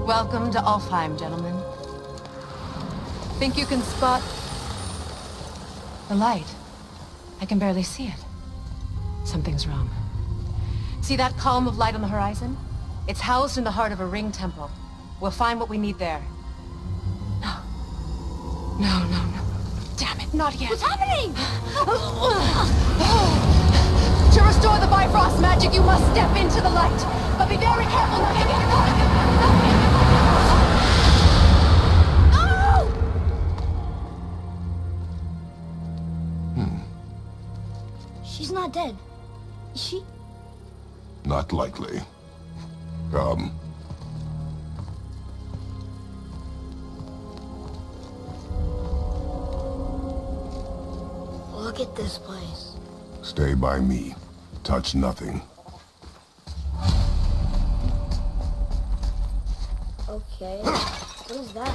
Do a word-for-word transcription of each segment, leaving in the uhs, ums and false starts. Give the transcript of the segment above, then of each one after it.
Welcome to Alfheim, gentlemen. Think you can spot the light? I can barely see it. Something's wrong. See that column of light on the horizon? It's housed in the heart of a ring temple. We'll find what we need there. No. No, no, no. Damn it, not yet. What's happening? To restore the Bifrost magic, you must step into the light. But be very careful not to get caught. Oh! Hmm. She's not dead. Is she? Not likely. Come. Look at this place. Stay by me. Touch nothing. Okay. What is that?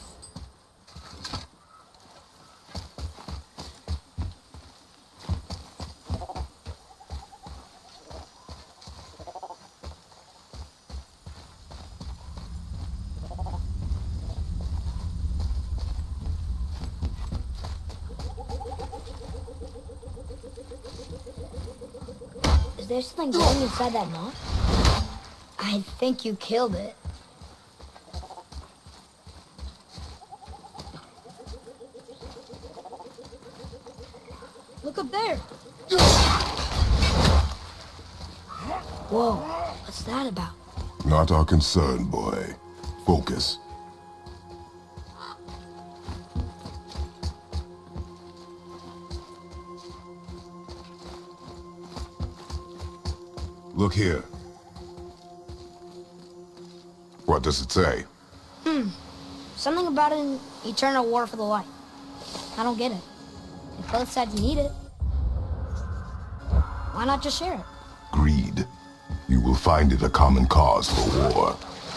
Is there something going inside that knot? I think you killed it. Look up there. Whoa, what's that about? Not our concern, boy. Focus. Look here. What does it say? Hmm. Something about an eternal war for the light. I don't get it. If both sides need it, why not just share it? Greed. You will find it a common cause for war.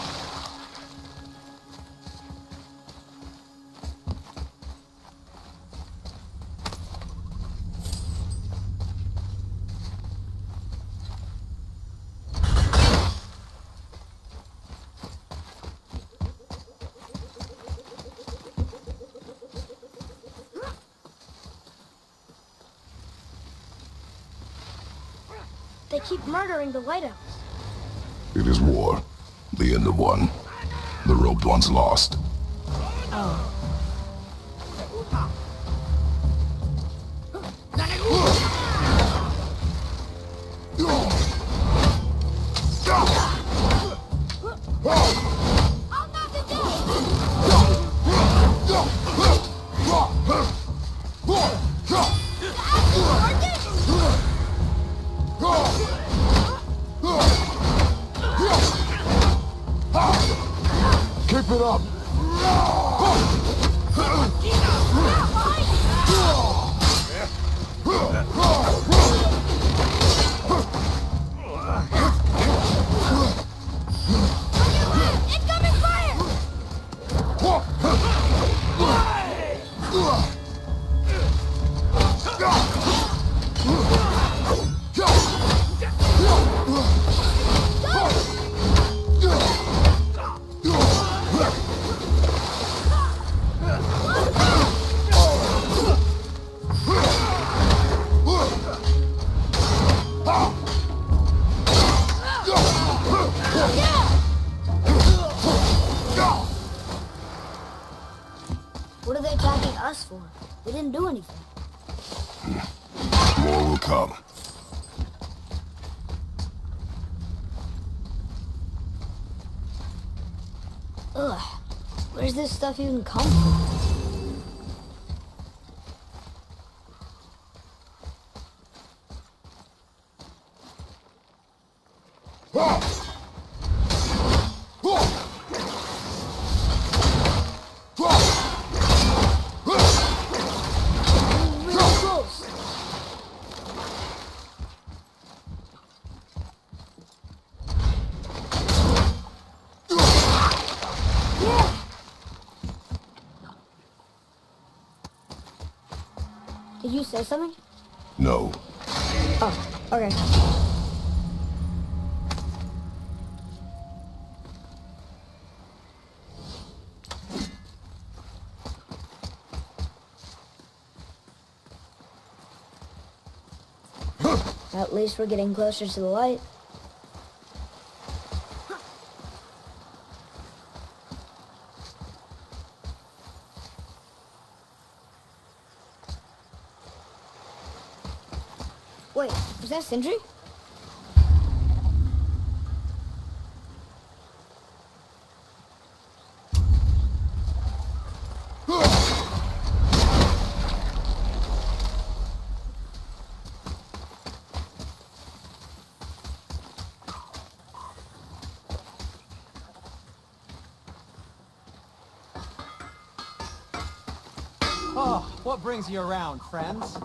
They keep murdering the lighthouse. It is war. The end of one. The roped one's lost. Oh. Keep it up! Incoming fire! What are they attacking us for? We didn't do anything. More will come. Ugh. Where's this stuff even come from? Did you say something? No. Oh, okay. At least we're getting closer to the light. Wait, is that Sindri? Oh, what brings you around, friends?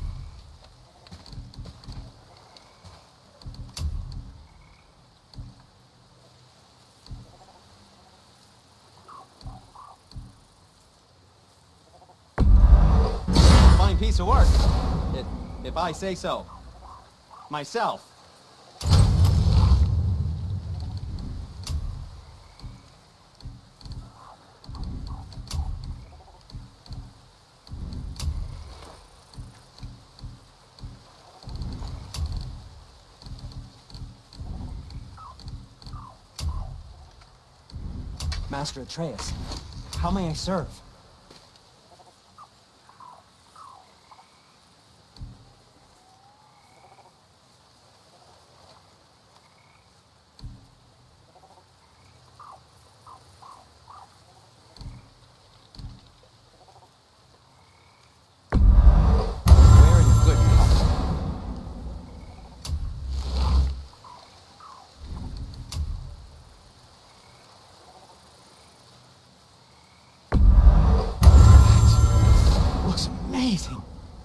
Fine piece of work, if, if I say so. Myself. Master Atreus, how may I serve? We're in a good company. Looks amazing.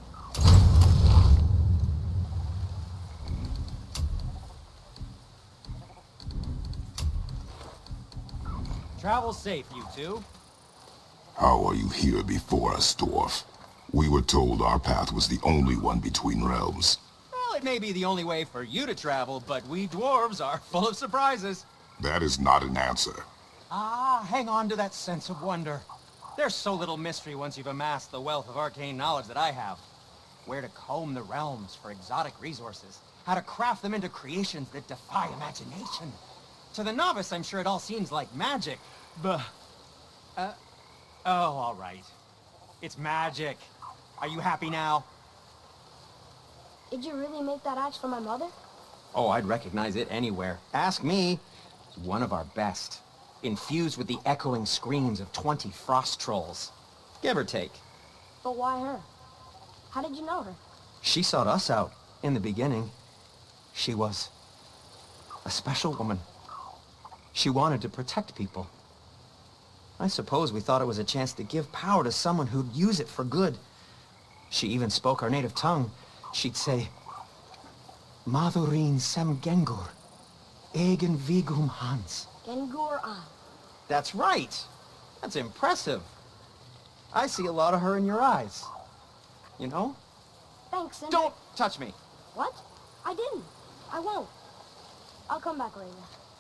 Travel safe, you two. How are you here before us, dwarf? We were told our path was the only one between realms. Well, it may be the only way for you to travel, but we dwarves are full of surprises. That is not an answer. Ah, hang on to that sense of wonder. There's so little mystery once you've amassed the wealth of arcane knowledge that I have. Where to comb the realms for exotic resources. How to craft them into creations that defy imagination. To the novice, I'm sure it all seems like magic, but... Uh, oh, all right. It's magic. Are you happy now? Did you really make that axe for my mother? Oh, I'd recognize it anywhere. Ask me. It's one of our best. Infused with the echoing screams of twenty frost trolls. Give or take. But why her? How did you know her? She sought us out in the beginning. She was a special woman. She wanted to protect people. I suppose we thought it was a chance to give power to someone who'd use it for good. She even spoke our native tongue. She'd say, Madurin sem gengur, egen vigum hans. Gengur an. That's right. That's impressive. I see a lot of her in your eyes. You know? Thanks, Sindri. Don't touch me. What? I didn't. I won't. I'll come back later.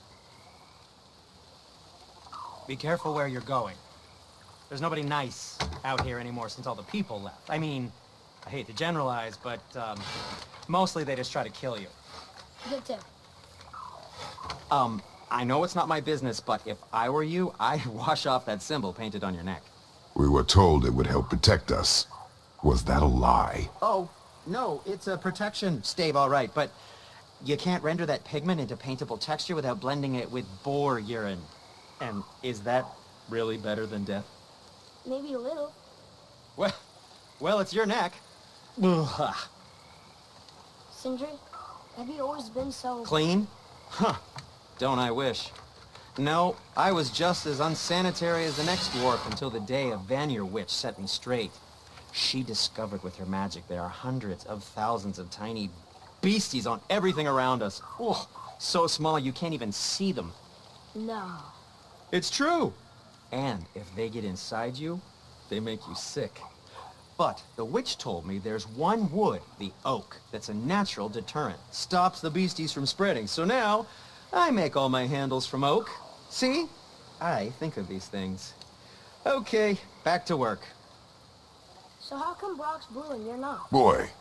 Be careful where you're going. There's nobody nice out here anymore since all the people left. I mean, I hate to generalize, but um, mostly they just try to kill you. Good tip. Um, I know it's not my business, but if I were you, I'd wash off that symbol painted on your neck. We were told it would help protect us. Was that a lie? Oh, no, it's a protection stave, all right, but you can't render that pigment into paintable texture without blending it with boar urine. And is that really better than death? Maybe a little. Well, well, it's your neck. Ugh. Sindri, have you always been so... Clean? Huh. Don't I wish. No, I was just as unsanitary as the next dwarf until the day a Vanir witch set me straight. She discovered with her magic there are hundreds of thousands of tiny beasties on everything around us. Oh, so small you can't even see them. No. It's true. And if they get inside you, they make you sick. But the witch told me there's one wood, the oak, that's a natural deterrent. Stops the beasties from spreading. So now, I make all my handles from oak. See? I think of these things. Okay, back to work. So how come Brock's blue and you're not? Boy,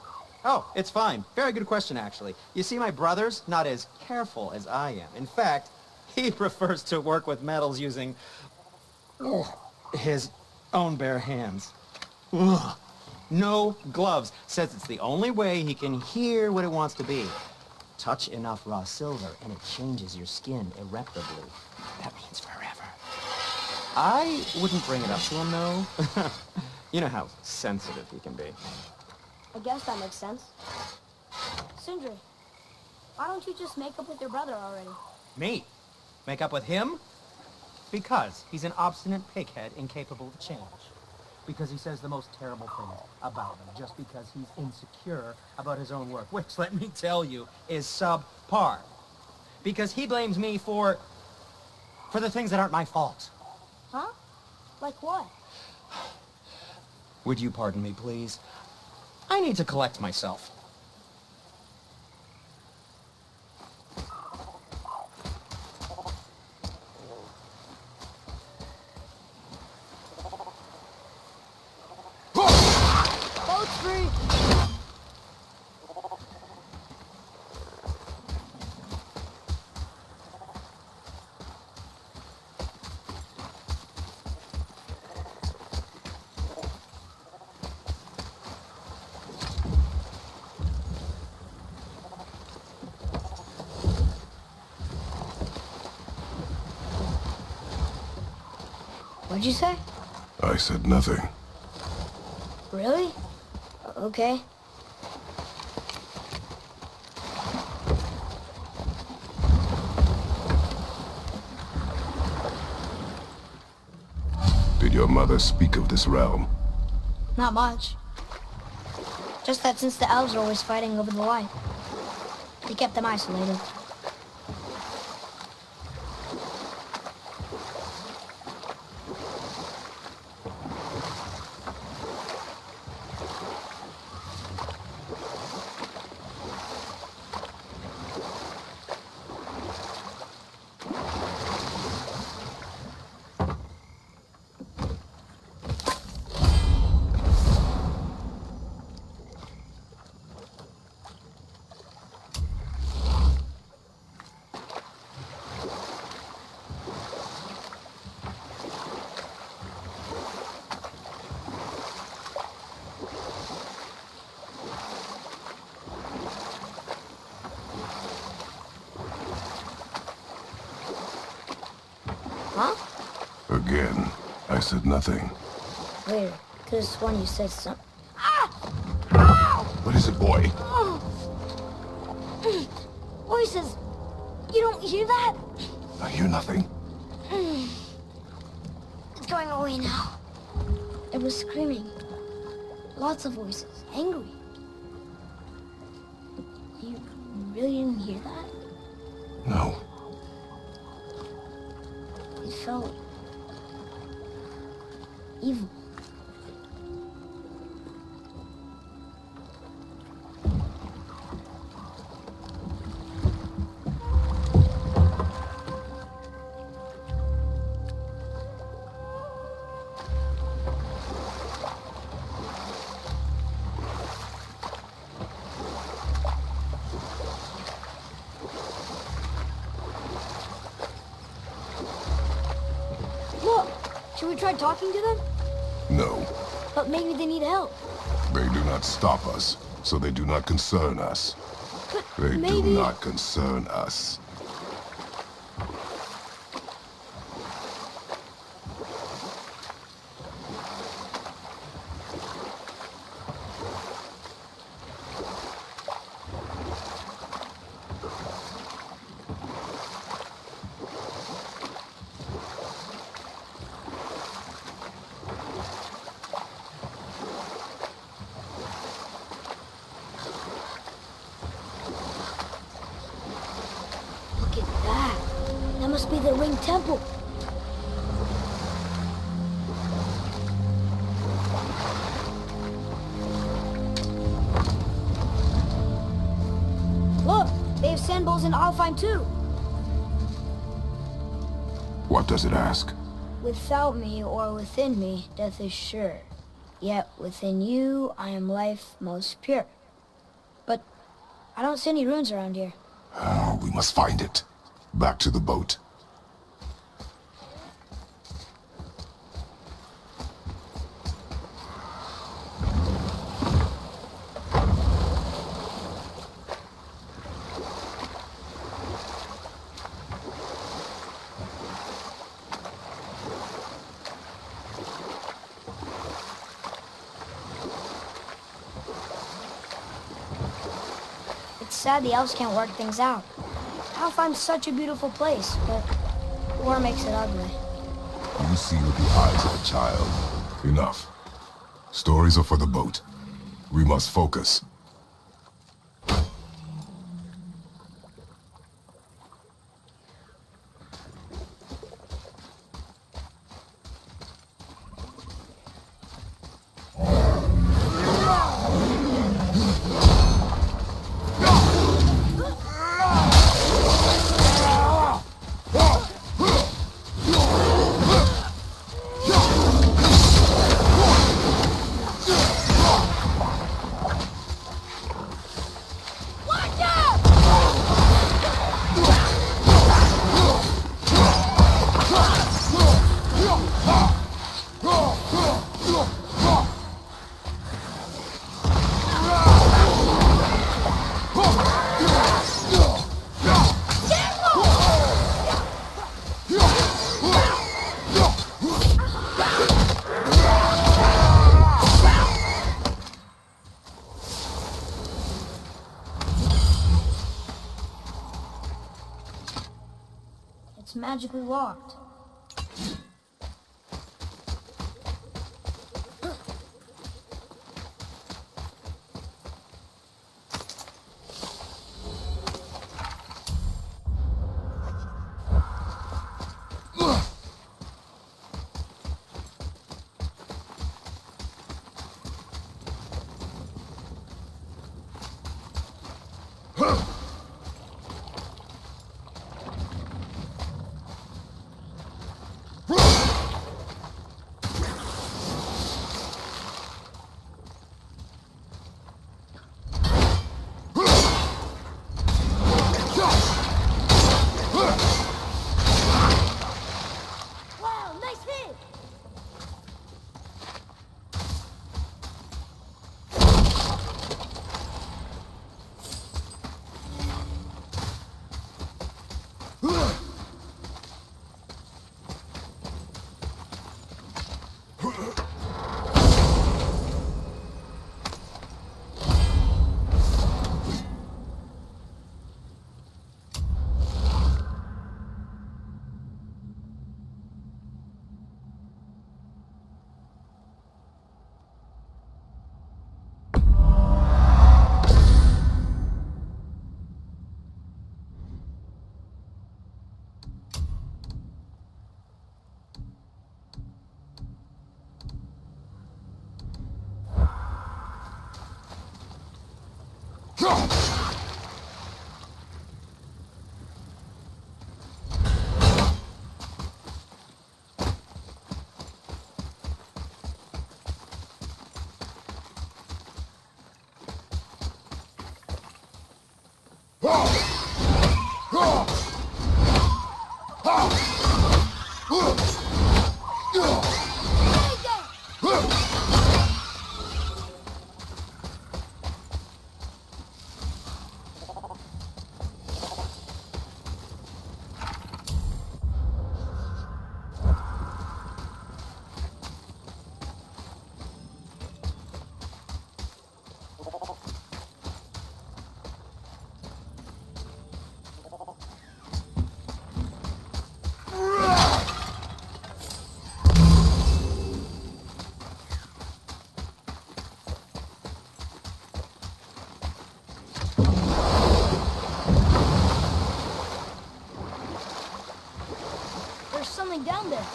Oh, it's fine. Very good question, actually. You see, my brother's not as careful as I am. In fact, he prefers to work with metals using oh, his own bare hands. Ugh. No gloves. Says it's the only way he can hear what it wants to be. Touch enough raw silver and it changes your skin irreparably. That means forever. I wouldn't bring it up to him, though. You know how sensitive he can be. I guess that makes sense. Sindri, why don't you just make up with your brother already? Me? Make up with him? Because he's an obstinate pighead incapable of change. Because he says the most terrible things about him, just because he's insecure about his own work, which, let me tell you, is subpar. Because he blames me for... for the things that aren't my fault. Huh? Like what? Would you pardon me, please? I need to collect myself. Boat's free! What'd you say? I said nothing. Really? Okay. Did your mother speak of this realm? Not much. Just that since the elves are always fighting over the light, they kept them isolated. Huh? Again, I said nothing. Weird. Could've sworn you said something. Ah! What is it, boy? Oh. Voices. You don't hear that? I hear nothing. It's going away now. It was screaming. Lots of voices. Angry. You really didn't hear that? No. It felt... evil. Should we try talking to them? No. But maybe they need help. They do not stop us, so they do not concern us. But They maybe... do not concern us. Look at that. That must be the Ring Temple. Look, they have sand bowls in Alfheim too. What does it ask? Without me or within me, death is sure. Yet within you, I am life most pure. I don't see any ruins around here. Oh, we must find it. Back to the boat. It's sad the elves can't work things out. Alfheim's such a beautiful place, but war makes it ugly. You see with the eyes of a child. Enough. Stories are for the boat. We must focus. It's magically locked. Down there.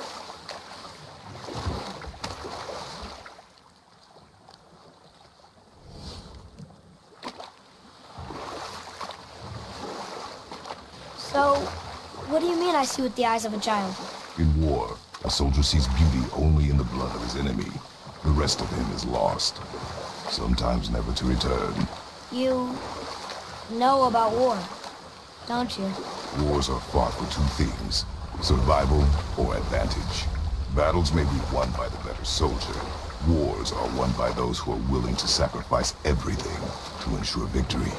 So, what do you mean I see with the eyes of a child? In war, a soldier sees beauty only in the blood of his enemy. The rest of him is lost, sometimes never to return. You know about war, don't you? Wars are fought for two things, survival or advantage. Battles may be won by the better soldier. Wars are won by those who are willing to sacrifice everything to ensure victory.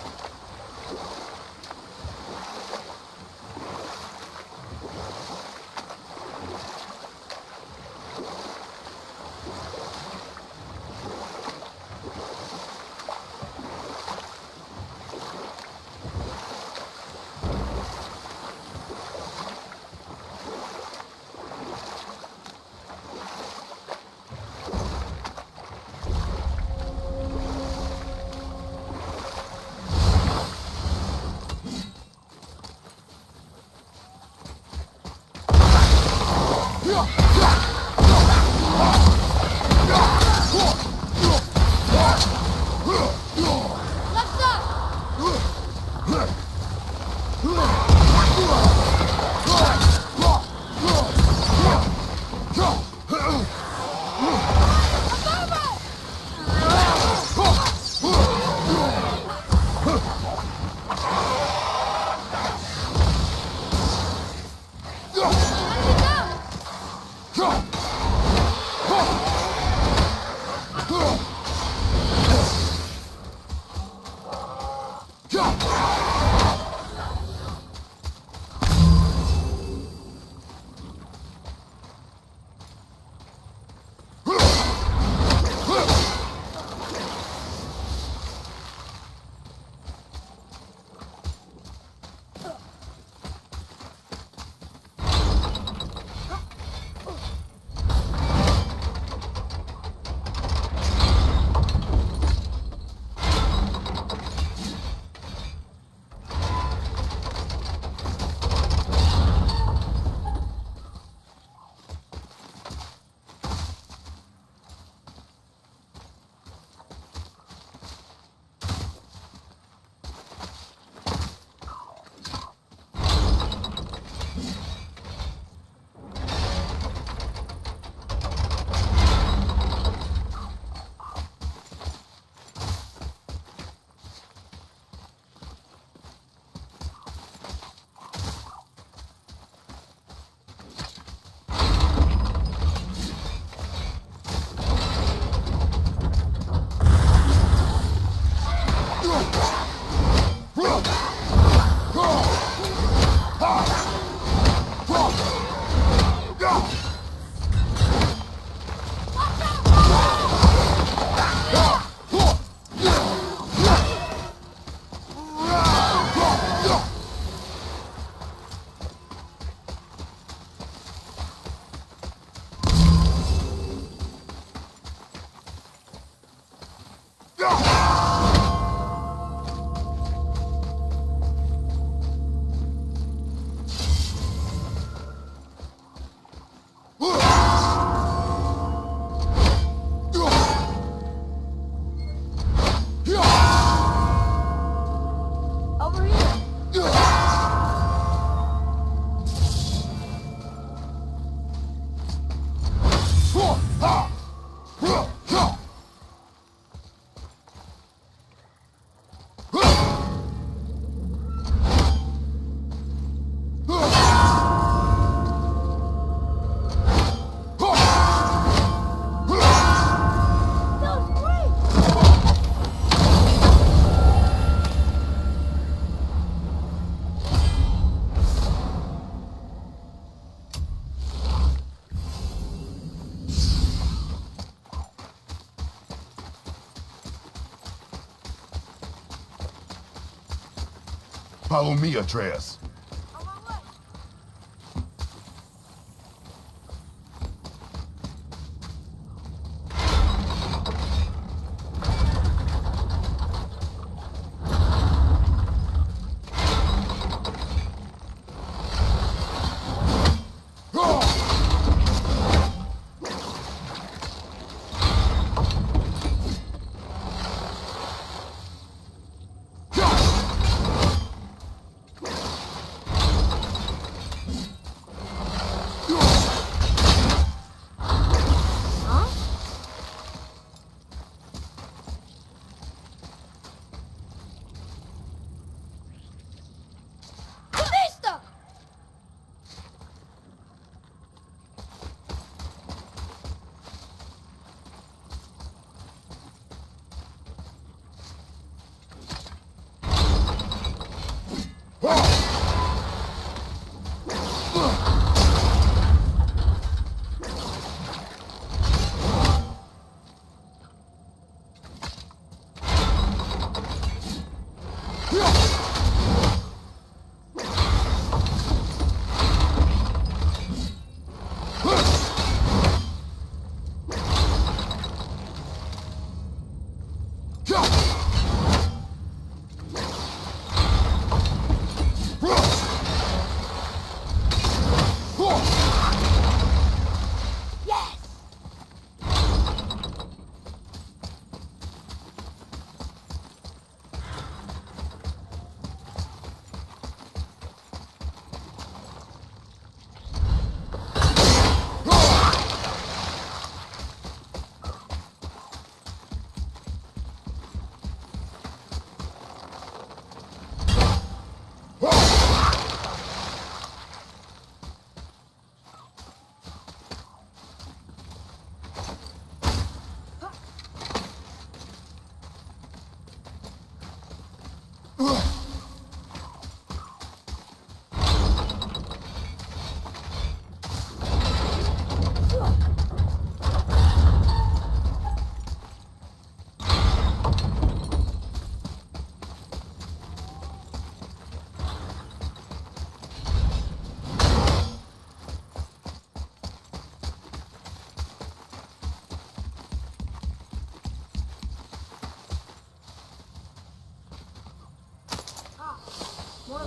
Follow me, Atreus.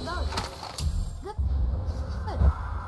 those. Good. Good.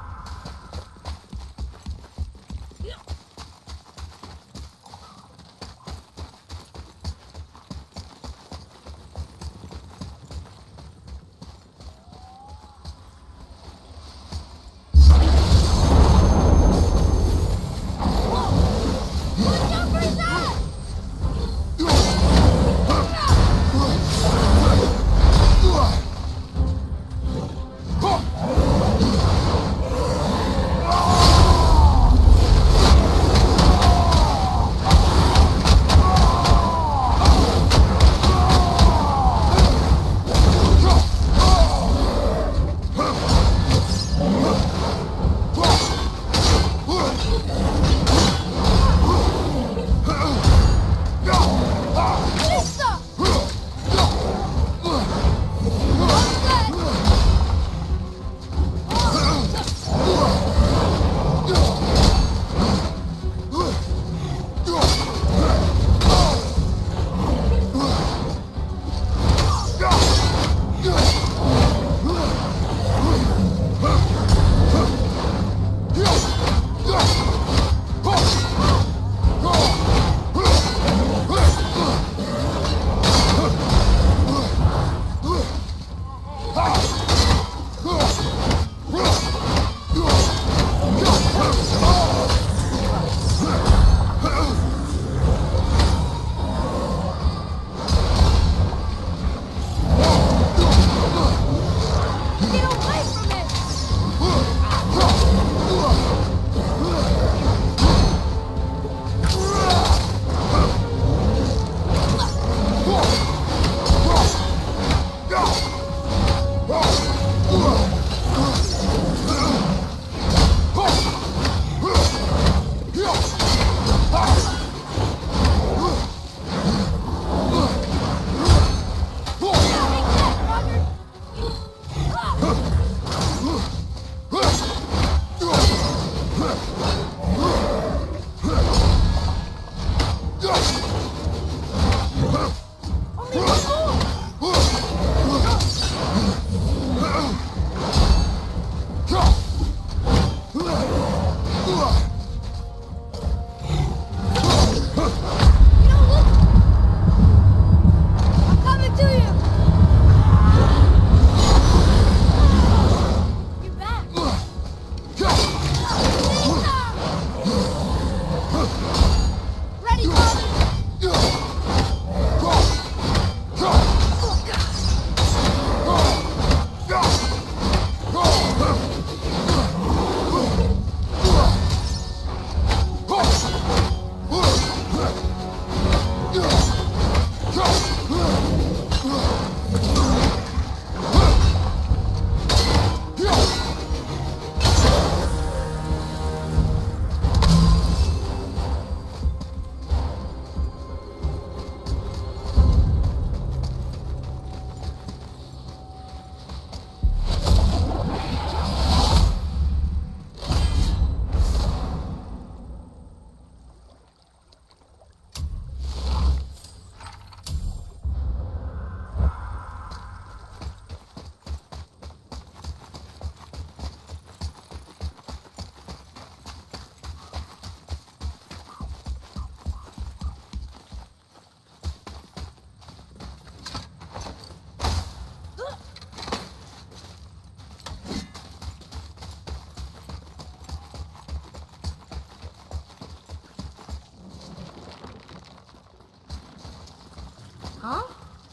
Huh?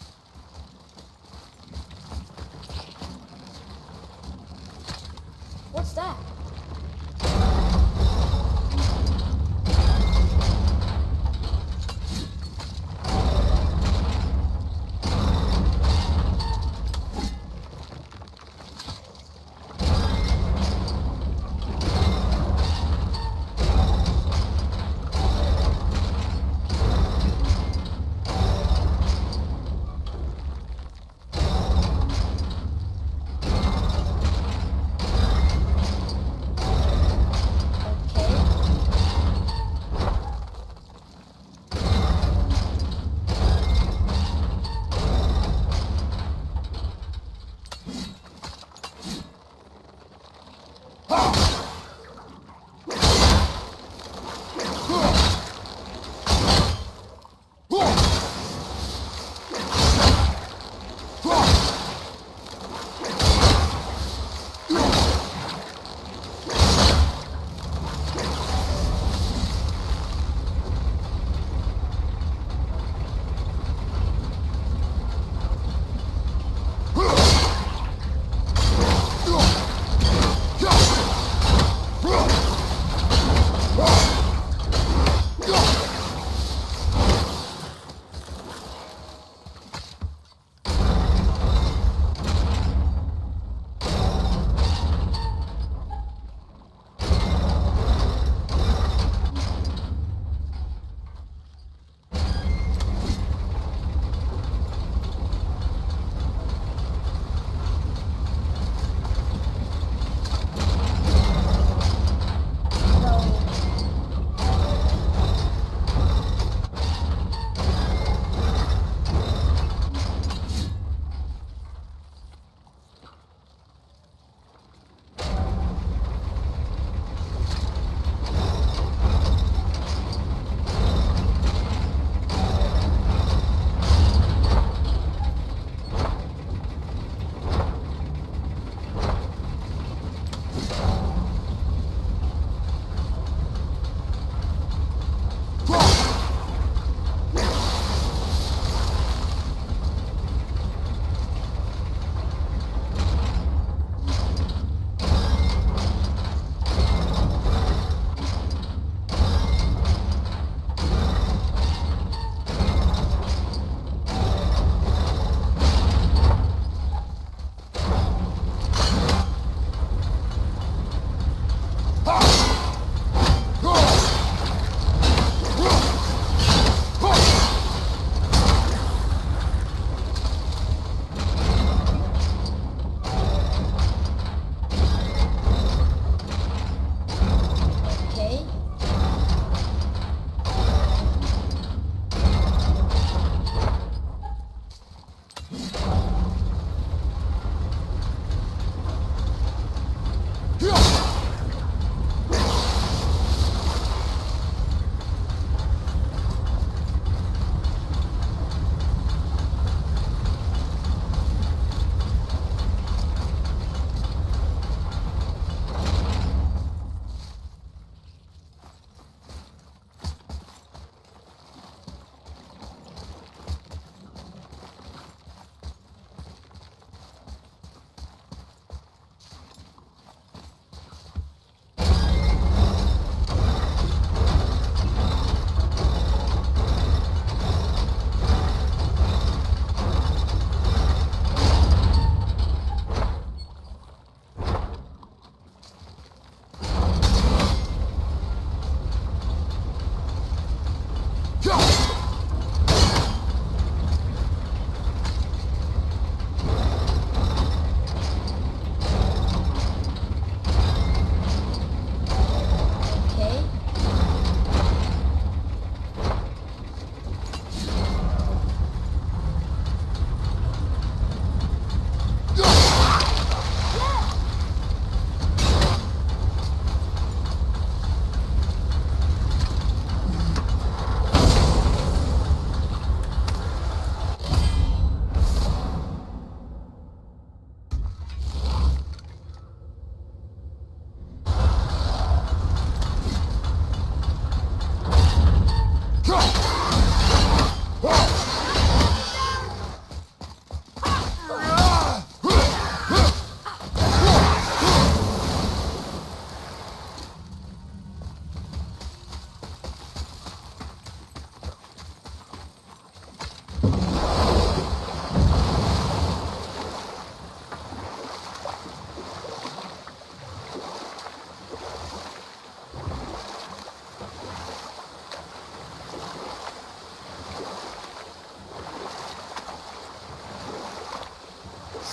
What's that?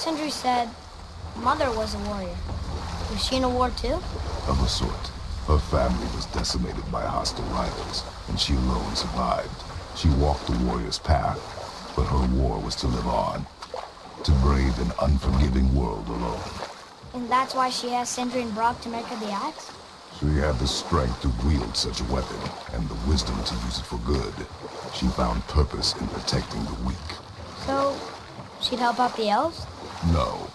Sindri said Mother was a warrior. Was she in a war too? Of a sort. Her family was decimated by hostile rivals, and she alone survived. She walked the warrior's path, but her war was to live on, to brave an unforgiving world alone. And that's why she asked Sindri and Brock to make her the axe? She had the strength to wield such a weapon, and the wisdom to use it for good. She found purpose in protecting the weak. So, she'd help out the elves? No.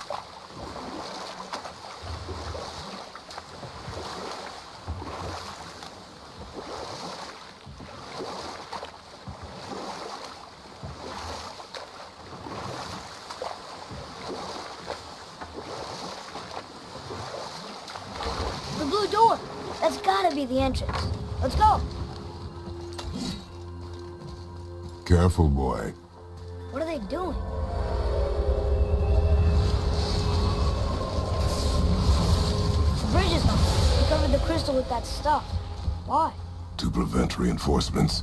The blue door! That's gotta be the entrance. Let's go! Careful, boy. What are they doing? The bridge is up. They covered the crystal with that stuff. Why? To prevent reinforcements.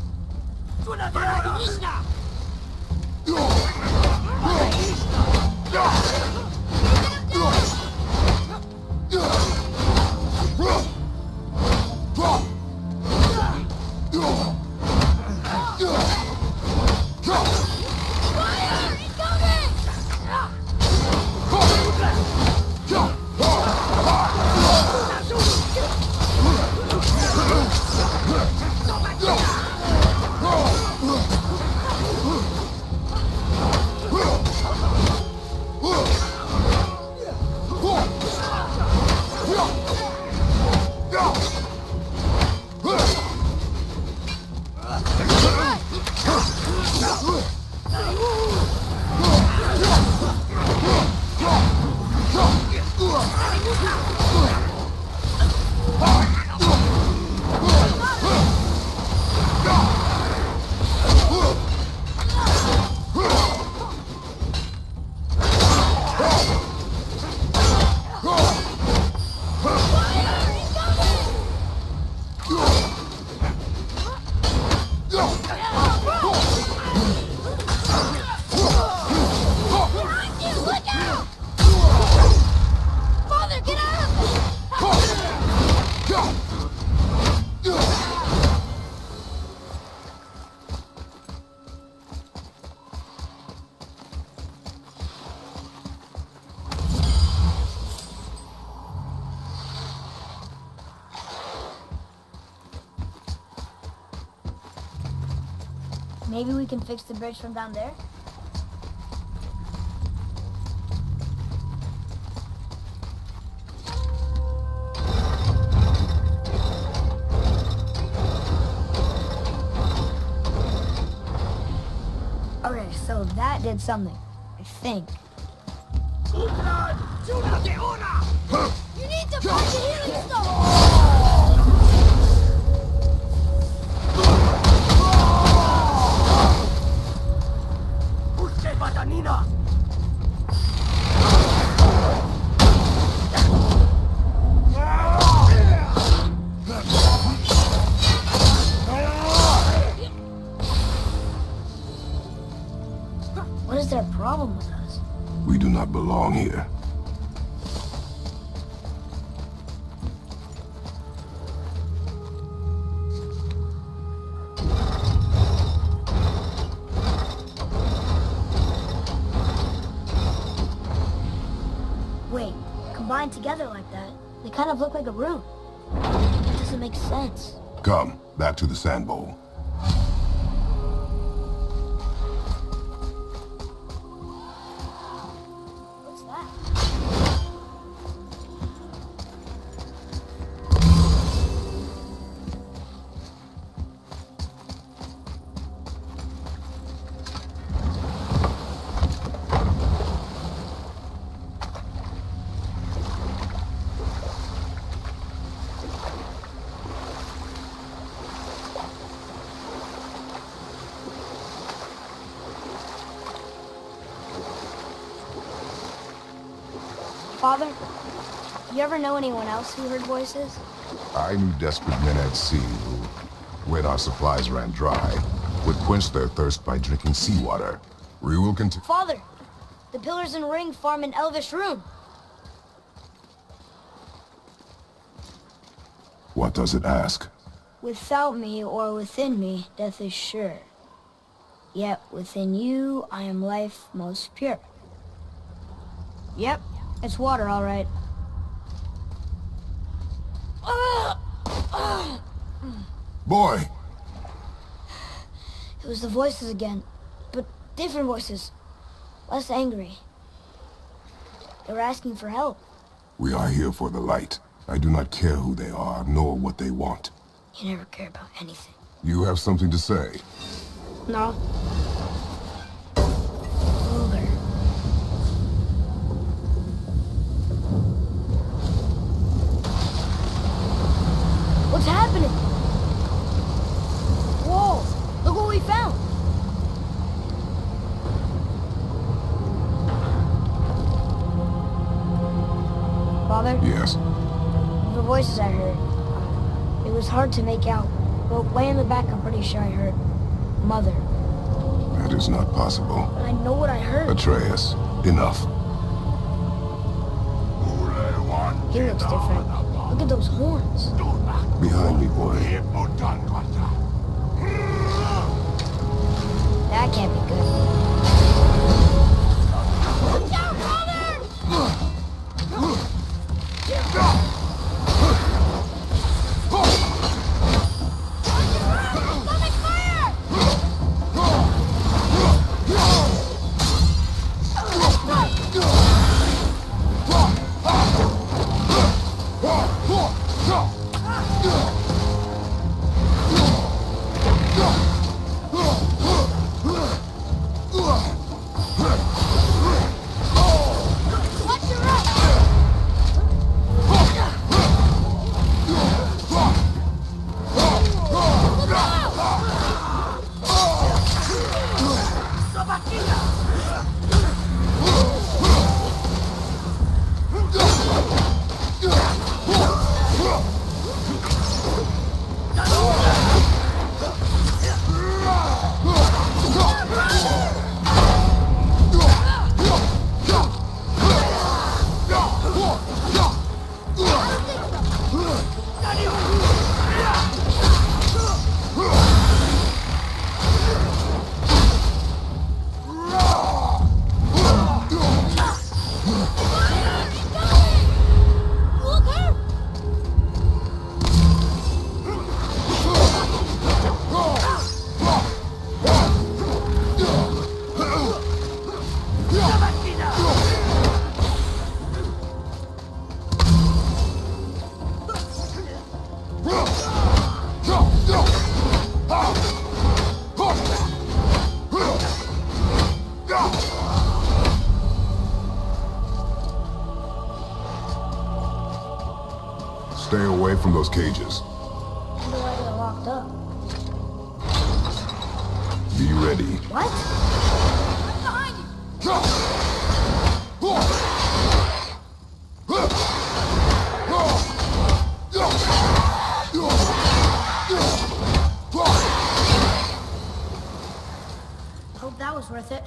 Maybe we can fix the bridge from down there? Okay, so that did something, I think. You need to find the healing stone! What is their problem with us? We do not belong here. Wait, combined together like that, they kind of look like a rune. It doesn't make sense. Come, back to the sand bowl. What's that? Father, you ever know anyone else who heard voices? I knew desperate men at sea who, when our supplies ran dry, would quench their thirst by drinking seawater. We will continue. Father, The pillars and ring form an elvish rune. What does it ask? Without me or within me, death is sure. Yet within you, I am life most pure. Yep, it's water, all right. Boy! It was the voices again, but different voices. Less angry. They were asking for help. We are here for the light. I do not care who they are, nor what they want. You never care about anything. You have something to say? No. Ogre. What's happening? Whoa! Look what we found! Father? Yes? The voices I heard. It was hard to make out, but way in the back I'm pretty sure I heard Mother. That is not possible. But I know what I heard. Atreus, enough. He looks different. Look at those horns. Behind me, boy. That can't be good. Down, Father! Stay away from those cages. Wonder why they're locked up. Be ready. What? Behind you! Hope that was worth it.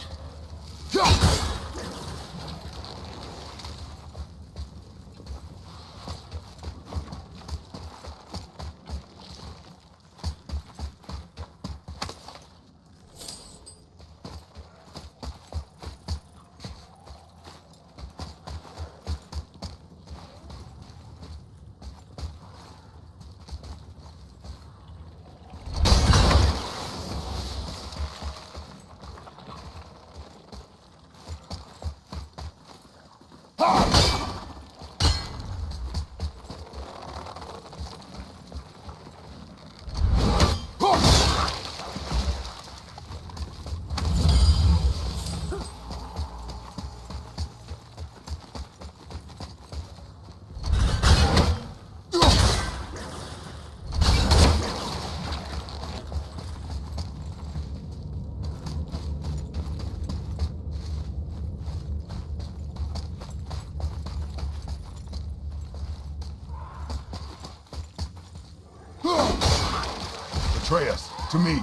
Atreus, to me.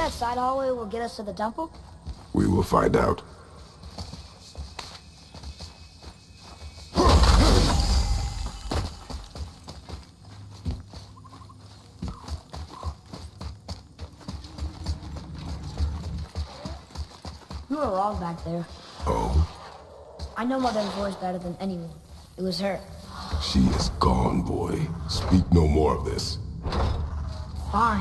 that side hallway will get us to the temple? We will find out. You were wrong back there. Oh? I know Mother's voice better than anyone. It was her. She is gone, boy. Speak no more of this. Fine.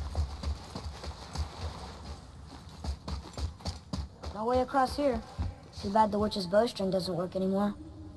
No way across here. Too bad the witch's bowstring doesn't work anymore.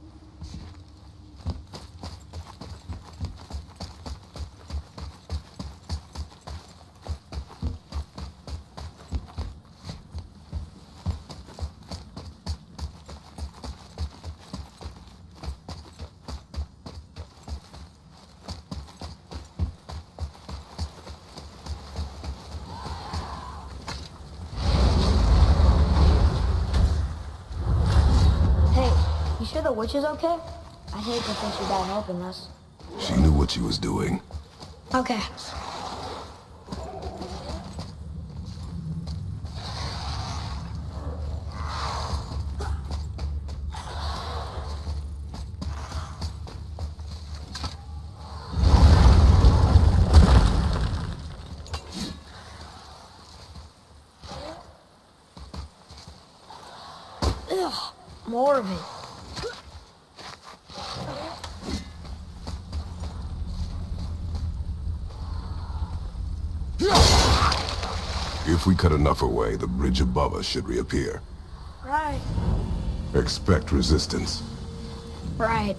You sure the witch is okay? I'd hate to think she died helping us. She knew what she was doing. Okay. Ugh, more of it. If we cut enough away, the bridge above us should reappear. Right. Expect resistance. Right.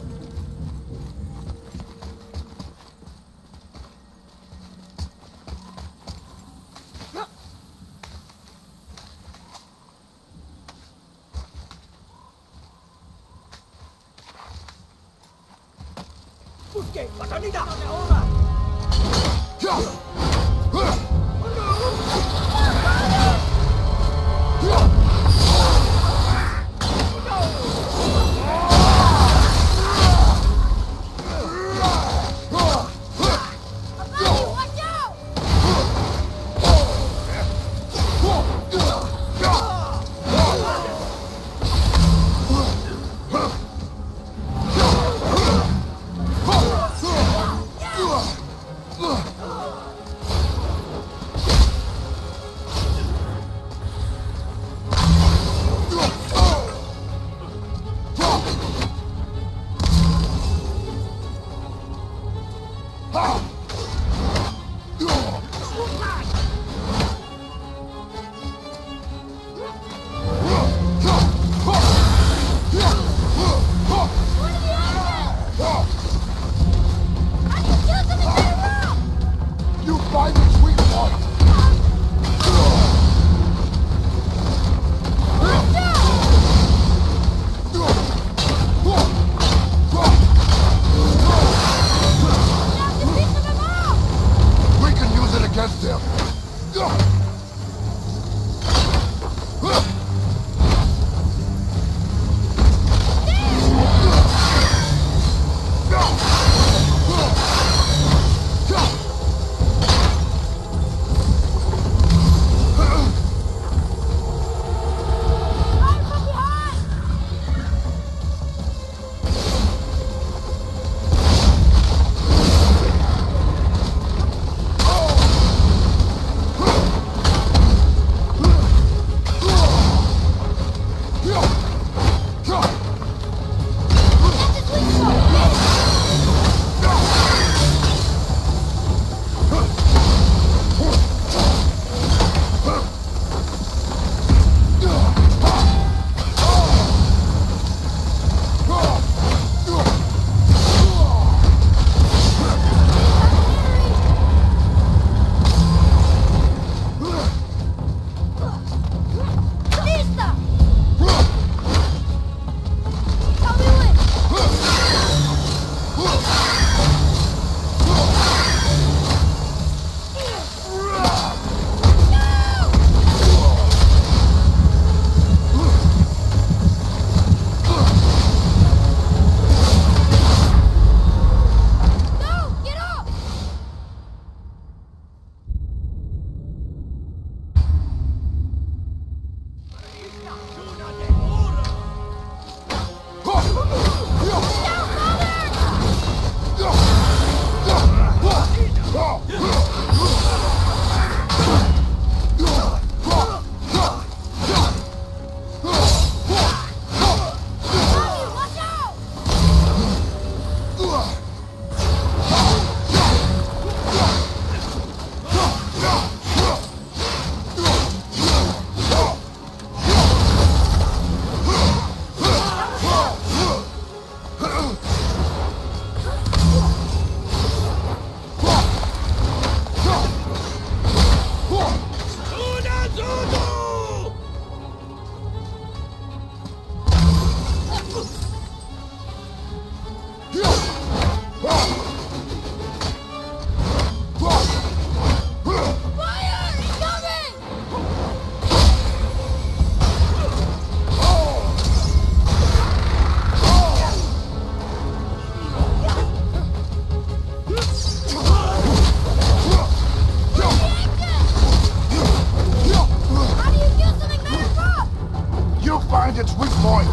find its weak point!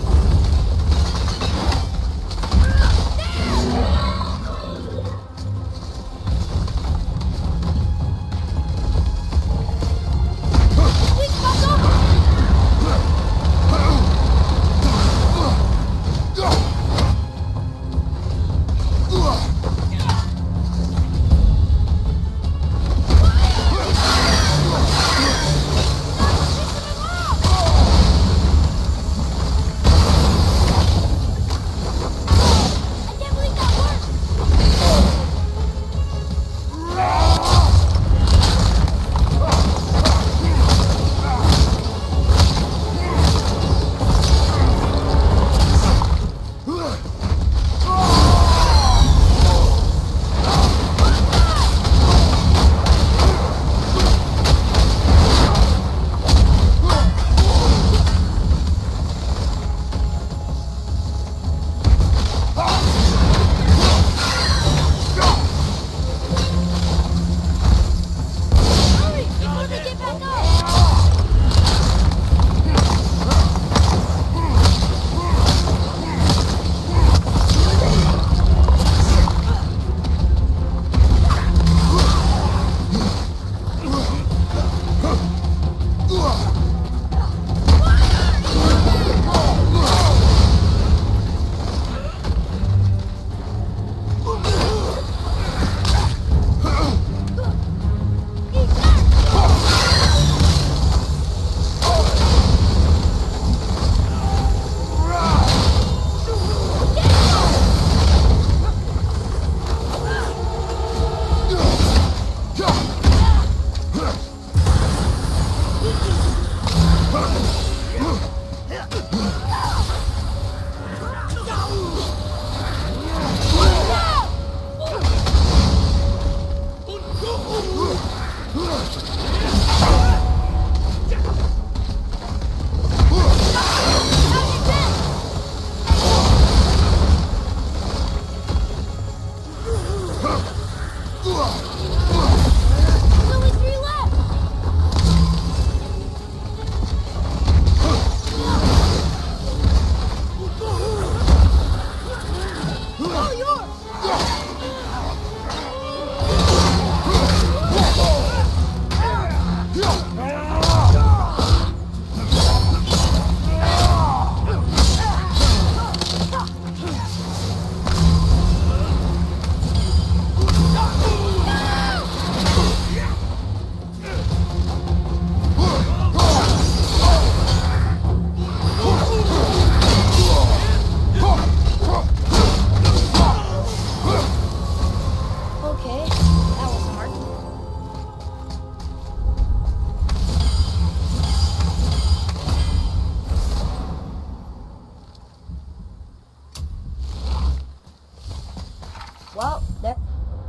Well, there,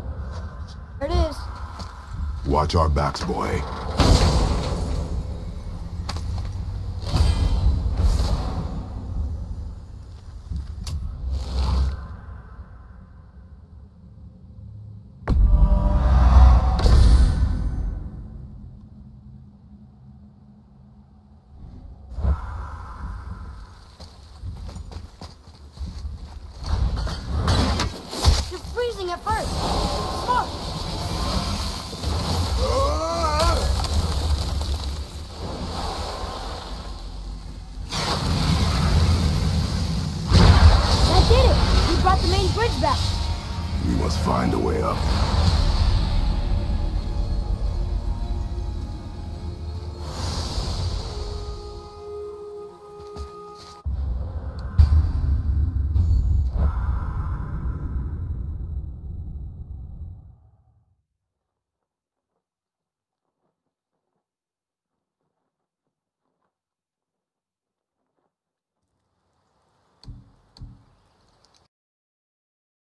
there it is. Watch our backs, boy. At first. Look. That did it. We brought the main bridge back. We must find a way up.